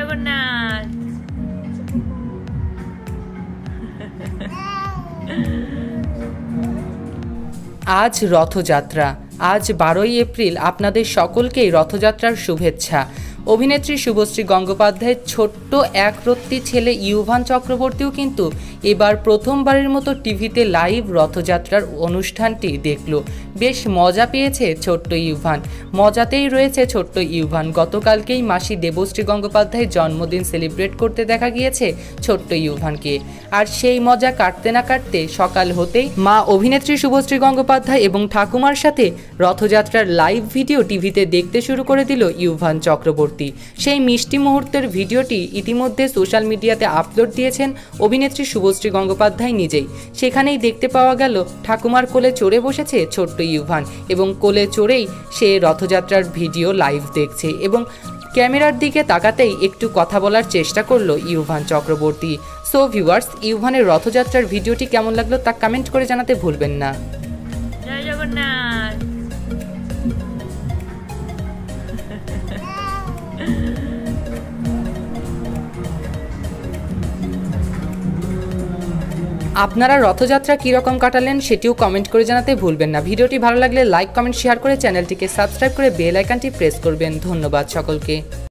জগন্নাথ। আজ রথযাত্রা। আজ 12ই এপ্রিল। আপনাদের সকলকেই রথযাত্রার শুভেচ্ছা। অভিনেত্রী শুভশ্রী গঙ্গোপাধ্যায়ের ছোট্ট একরত্তি ছেলে ইউভান চক্রবর্তীও কিন্তু এবার প্রথমবারের মতো টিভিতে লাইভ রথযাত্রার অনুষ্ঠানটি দেখল। বেশ মজা পেয়েছে ছোট্ট ইউভান। মজাতেই রয়েছে ছোট্ট ইউভান। গতকালকেই মাসি দেবশ্রী গঙ্গোপাধ্যায়ের জন্মদিন সেলিব্রেট করতে দেখা গিয়েছে ছোট্ট ইউভানকে। আর সেই মজা কাটতে না কাটতে সকাল হতেই মা অভিনেত্রী শুভশ্রী গঙ্গোপাধ্যায় এবং ঠাকুমার সাথে রথযাত্রার লাইভ ভিডিও টিভিতে দেখতে শুরু করে দিল ইউভান চক্রবর্তী। সেই মিষ্টি মুহূর্তের ভিডিওটি ইতিমধ্যে সোশ্যাল মিডিয়াতে আপলোড দিয়েছেন অভিনেত্রী শুভশ্রী গঙ্গোপাধ্যায় নিজেই। সেখানেই দেখতে পাওয়া গেল ঠাকুমার কোলে চড়ে বসেছে ছোট্ট ইউভান এবং কোলে চড়েই সে রথযাত্রার ভিডিও লাইভ দেখছে এবং ক্যামেরার দিকে তাকাতেই একটু কথা বলার চেষ্টা করলো ইউভান চক্রবর্তী। সো ভিউয়ার্স, ইউভানের রথযাত্রার ভিডিওটি কেমন লাগলো তা কমেন্ট করে জানাতে ভুলবেন না। জয় জগন্নাথ। আপনারা রথযাত্রা কীরকম কাটালেন সেটিও কমেন্ট করে জানাতে ভুলবেন না। ভিডিওটি ভালো লাগলে লাইক, কমেন্ট, শেয়ার করে চ্যানেলটিকে সাবস্ক্রাইব করে বেল আইকনটি প্রেস করবেন। ধন্যবাদ সকলকে।